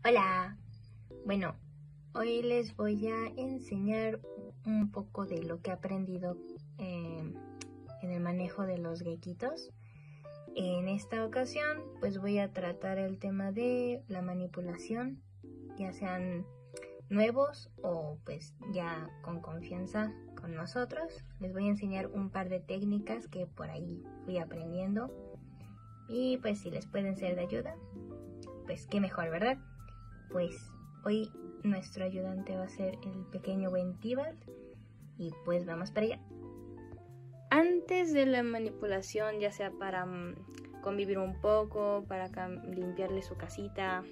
Hola, bueno, hoy les voy a enseñar un poco de lo que he aprendido en el manejo de los gekitos. En esta ocasión pues voy a tratar el tema de la manipulación, ya sean nuevos o pues ya con confianza con nosotros. Les voy a enseñar un par de técnicas que por ahí fui aprendiendo y pues si les pueden ser de ayuda, pues qué mejor, ¿verdad? Pues hoy nuestro ayudante va a ser el pequeño buen Tibalt y pues vamos para allá. Antes de la manipulación, ya sea para convivir un poco, para limpiarle su casita,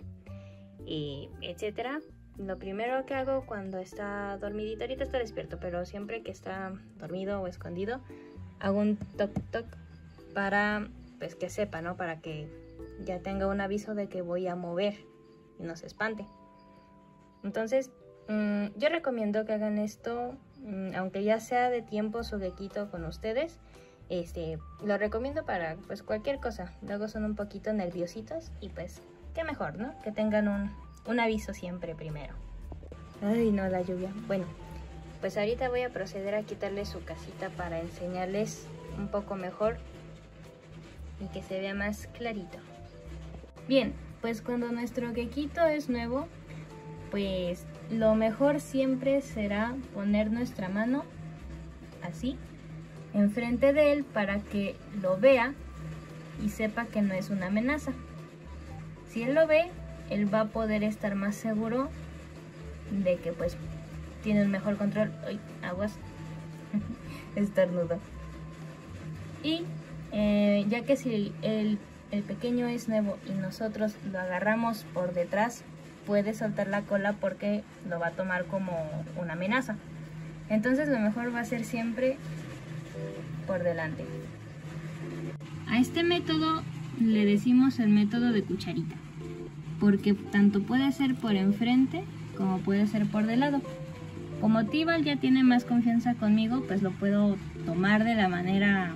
etcétera, lo primero que hago cuando está dormidito, ahorita está despierto, pero siempre que está dormido o escondido, hago un toc toc para pues que sepa, ¿no? Para que ya tenga un aviso de que voy a mover y no se espante. Entonces yo recomiendo que hagan esto, aunque ya sea de tiempo su gekito con ustedes. Lo recomiendo para pues cualquier cosa. Luego son un poquito nerviositos y pues qué mejor, ¿no? Que tengan un aviso siempre primero. Ay, no, la lluvia. Bueno, pues ahorita voy a proceder a quitarle su casita para enseñarles un poco mejor y que se vea más clarito. Bien, pues cuando nuestro gekito es nuevo, pues lo mejor siempre será poner nuestra mano así enfrente de él para que lo vea y sepa que no es una amenaza. Si él lo ve, él va a poder estar más seguro de que pues tiene un mejor control. ¡Ay, aguas! Estornudo. Y ya que si el pequeño es nuevo y nosotros lo agarramos por detrás, puede soltar la cola porque lo va a tomar como una amenaza. Entonces lo mejor va a ser siempre por delante. A este método le decimos el método de cucharita, porque tanto puede ser por enfrente como puede ser por de lado. Como Tibalt ya tiene más confianza conmigo, pues lo puedo tomar de la manera,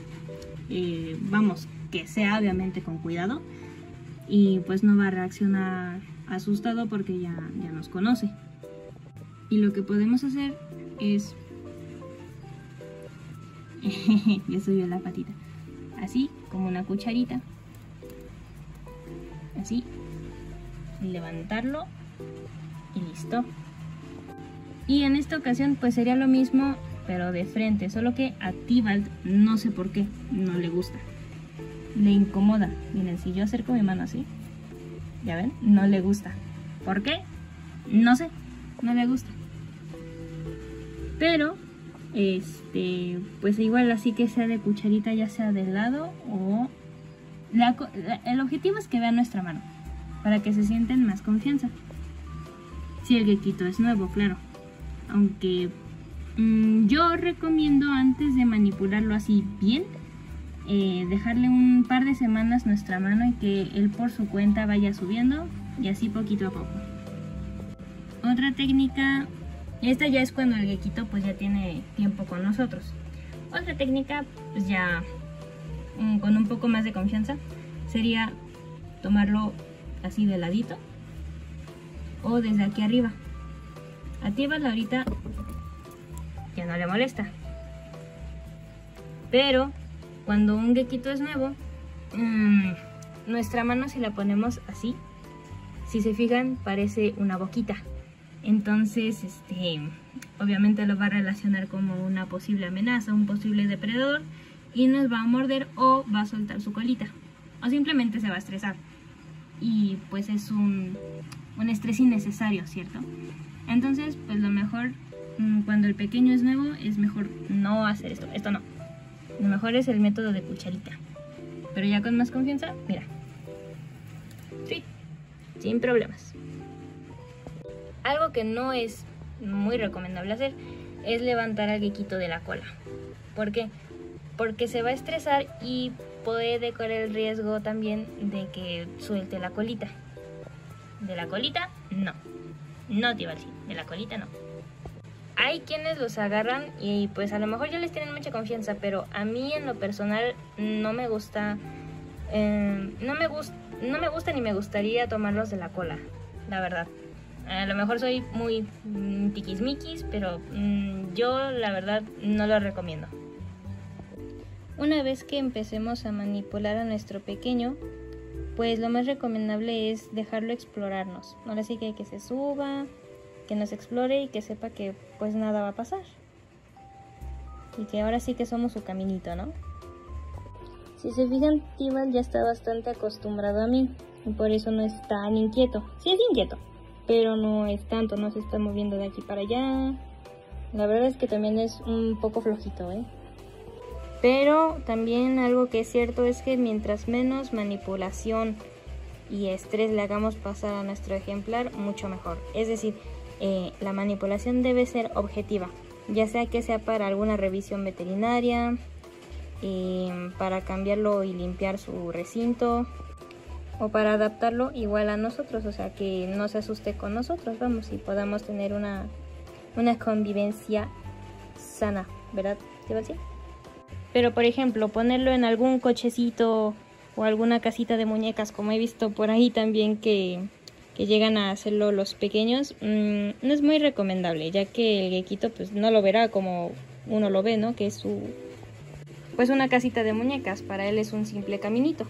que sea obviamente con cuidado, y pues no va a reaccionar asustado porque ya nos conoce. Y lo que podemos hacer es ya subió la patita, así como una cucharita, así, levantarlo y listo. Y en esta ocasión pues sería lo mismo pero de frente, solo que a Tibalt no sé por qué no le gusta, le incomoda. Miren, si yo acerco mi mano así, ya ven, no le gusta. ¿Por qué? No sé, no le gusta. Pero pues igual así que sea de cucharita, ya sea de lado o el objetivo es que vean nuestra mano para que se sienten más confianza. Si el gekito es nuevo, claro. Aunque yo recomiendo antes de manipularlo así bien, dejarle un par de semanas nuestra mano y que él por su cuenta vaya subiendo y así poquito a poco. Otra técnica, esta ya es cuando el gekito pues ya tiene tiempo con nosotros. Otra técnica pues ya con un poco más de confianza sería tomarlo así de ladito o desde aquí arriba. A Tibalt ahorita ya no le molesta, pero cuando un gekito es nuevo, nuestra mano si la ponemos así, si se fijan parece una boquita. Entonces obviamente lo va a relacionar como una posible amenaza, un posible depredador, y nos va a morder o va a soltar su colita o simplemente se va a estresar, y pues es un estrés innecesario, ¿cierto? Entonces pues lo mejor cuando el pequeño es nuevo es mejor no hacer esto no. Lo mejor es el método de cucharita. Pero ya con más confianza, mira. Sí, sin problemas. Algo que no es muy recomendable hacer es levantar al gekito de la cola. ¿Por qué? Porque se va a estresar y puede correr el riesgo también de que suelte la colita. De la colita, no. No, Tibalt, sí. De la colita, no. Hay quienes los agarran y pues a lo mejor ya les tienen mucha confianza, pero a mí en lo personal no me gusta, no me gusta ni me gustaría tomarlos de la cola. la verdad. A lo mejor soy muy tiquismiquis, pero yo la verdad no lo recomiendo. Una vez que empecemos a manipular a nuestro pequeño, pues lo más recomendable es dejarlo explorarnos. Ahora sí que se suba, que nos explore y que sepa que pues nada va a pasar. Y que ahora sí que somos su caminito, ¿no? Si se fijan, Tibalt ya está bastante acostumbrado a mí y por eso no es tan inquieto. Sí es inquieto, pero no es tanto, no se está moviendo de aquí para allá. La verdad es que también es un poco flojito, ¿eh? Pero también algo que es cierto es que mientras menos manipulación y estrés le hagamos pasar a nuestro ejemplar, mucho mejor. Es decir, la manipulación debe ser objetiva, ya sea que sea para alguna revisión veterinaria, para cambiarlo y limpiar su recinto, o para adaptarlo igual a nosotros, o sea que no se asuste con nosotros, vamos, y podamos tener una convivencia sana, ¿verdad? ¿Te va así? Pero por ejemplo, ponerlo en algún cochecito o alguna casita de muñecas, como he visto por ahí también que llegan a hacerlo los pequeños, no es muy recomendable, ya que el gequito pues no lo verá como uno lo ve, ¿no? Que es pues una casita de muñecas, para él es un simple caminito.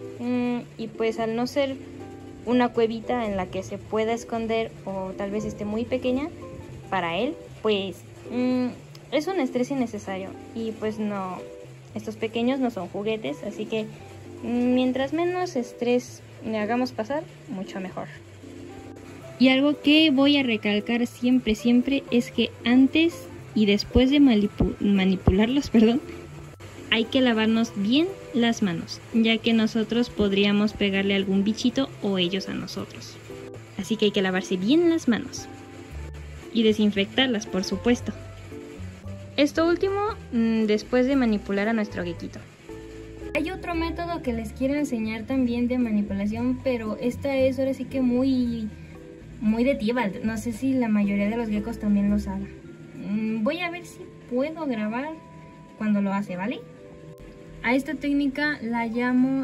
Y pues al no ser una cuevita en la que se pueda esconder o tal vez esté muy pequeña, para él pues es un estrés innecesario. Y pues no, estos pequeños no son juguetes, así que mientras menos estrés le hagamos pasar, mucho mejor. Y algo que voy a recalcar siempre es que antes y después de manipularlos, hay que lavarnos bien las manos, ya que nosotros podríamos pegarle a algún bichito o ellos a nosotros. Así que hay que lavarse bien las manos y desinfectarlas, por supuesto. Esto último después de manipular a nuestro gequito. Hay otro método que les quiero enseñar también de manipulación, pero esta es ahora sí que muy de Tibalt. No sé si la mayoría de los geckos también los haga. Voy a ver si puedo grabar cuando lo hace, ¿vale? A esta técnica la llamo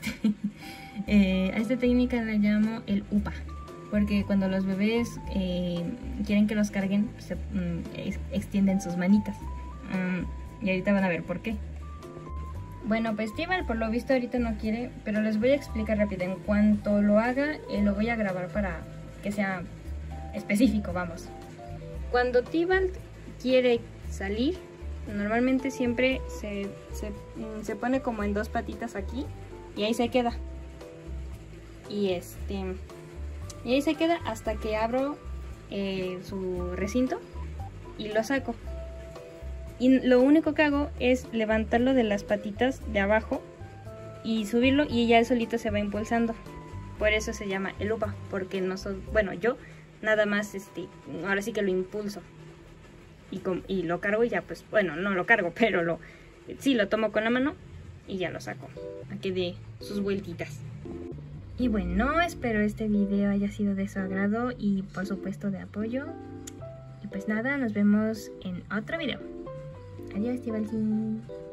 el upa, porque cuando los bebés quieren que los carguen, extienden sus manitas. Y ahorita van a ver por qué. Bueno, pues Tibalt por lo visto ahorita no quiere, pero les voy a explicar rápido. En cuanto lo haga, lo voy a grabar para que sea específico, vamos. Cuando Tibalt quiere salir, normalmente siempre se pone como en dos patitas aquí y ahí se queda. Y ahí se queda hasta que abro su recinto y lo saco. Y lo único que hago es levantarlo de las patitas de abajo y subirlo, y ya el solito se va impulsando. Por eso se llama el upa, porque yo nada más ahora sí que lo impulso y lo cargo, y ya pues, bueno, no lo cargo, pero lo tomo con la mano y ya lo saco aquí de sus vueltitas. Y bueno, espero este video haya sido de su agrado y por supuesto de apoyo. Y pues nada, nos vemos en otro video. Adiós, Tibaltín.